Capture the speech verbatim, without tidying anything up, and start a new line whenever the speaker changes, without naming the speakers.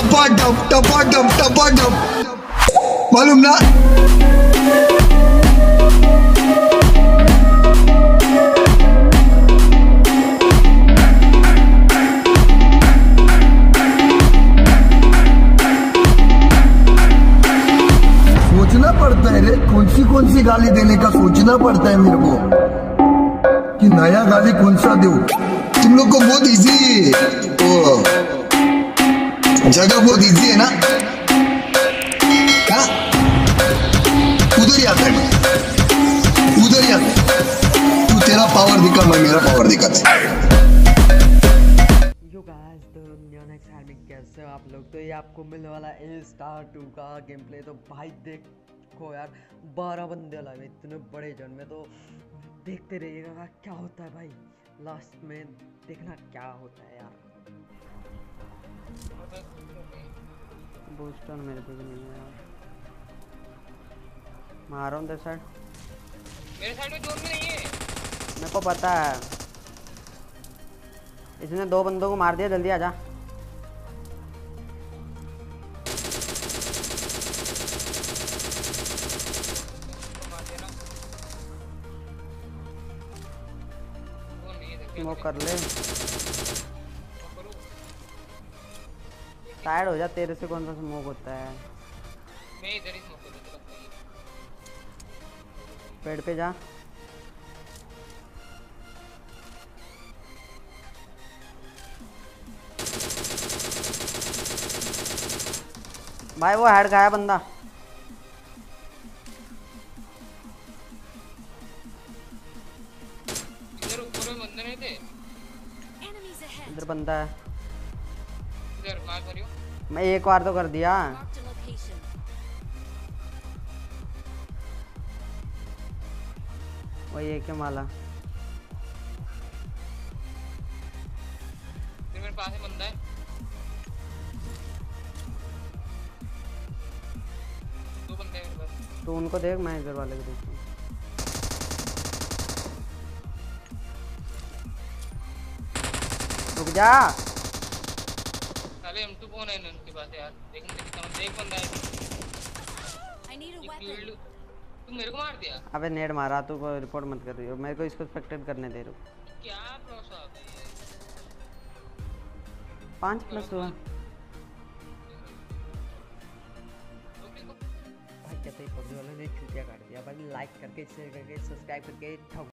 टपाटप टपाटप टपाटप, मालूम ना। सोचना पड़ता है रे, कौन सी कौन सी गाली देने का सोचना पड़ता है मेरे को कि नया गाली कौन सा दूं। तुम लोग को बहुत इजी ओ जगह बहुत इजी है ना। क्या उधर ही आता है, उधर ही आता है। तू तेरा पावर दिखा, मैं मेरा पावर दिखाता।
यो गाइस, तो NeonXKaiOP कैसे हो आप लोग। तो ये आपको मिलने वाला है स्टार टू का गेम प्ले। तो भाई देखो यार, बारह बंदे लगे इतने बड़े जन में, तो देखते रहिएगा क्या होता है भाई। लास्ट में देखना क्या होता है यार। बूस्टर मेरे पे भी नहीं है यार। मार रहा हूँ तेरे साइड,
मेरे साइड में जोन भी नहीं है।
मेरे को पता है, इसने दो बंदों को मार दिया। जल्दी आजा। वो कर ले, टायर्ड हो जा। तेरे से कौन सा स्मोक होता है।
मैं इधर ही स्मोक कर देता हूं।
पेड़ पे जा। भाई वो हेड खाया बंदा।
इधर ऊपर में बंदे नहीं थे,
इधर बंदा है।
इधर मार करियो।
मैं एक बार तो कर दिया। वो ये क्या माला।
फिर मेरे पास ही बंदा है। दो बंदे हैं मेरे पास।
तो उनको देख, मैं इधर वाले को देखता हूँ। रुक जा।
साले एम टू कौन है इनके पास यार। देखने देखता हूं, देख बंदा है। तू मेरे को मार दिया।
अबे नेड मारा। तू को रिपोर्ट मत कर रही हो, मेरे को इसको स्पेक्टेट करने दे। रुक,
क्या प्रोसेस है।
पाँच प्लस हुआ भाई। कहते ही पबजी वालों ने चूतिया काट दिया भाई। लाइक करके, शेयर करके, सब्सक्राइब करके ठग